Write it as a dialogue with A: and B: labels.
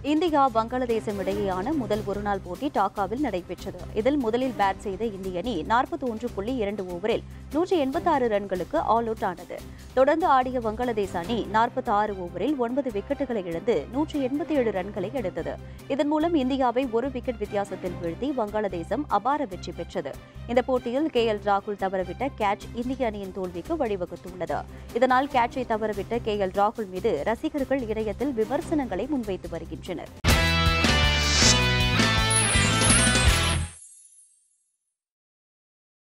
A: India வங்காளதேசம் இடையேயான முதல் ஒருநாள் போட்டி டாக்காவில் நடைபெற்றது. இதில் முதலில் பேட் செய்த இந்திய அணி 41.2 ஓவரில் 186 ரன்களுக்கு ஆல் அவுட் ஆனது. தொடர்ந்து ஆடிய வங்காளதேச அணி 46 ஓவரில் 9 விக்கெட்டுகளை இழந்து 187 ரன்களை எடுத்தது. இதன் மூலம் இந்தியாவை ஒரு விக்கெட் வித்தியாசத்தில் வீழ்த்தி வங்காளதேசம் அபார வெற்றி பெற்றது. இந்த போட்டியில் ராகுல் தவறவிட்ட கேட்ச் இந்திய அணியின் தோல்விக்கு வழிவகுத்துள்ளது. இதனால் கேட்சை தவறவிட்ட ராகுல் மீது ரசிகர்கள் இணையத்தில் விமர்சனங்களை முன்வைத்து வருகின்றனர்.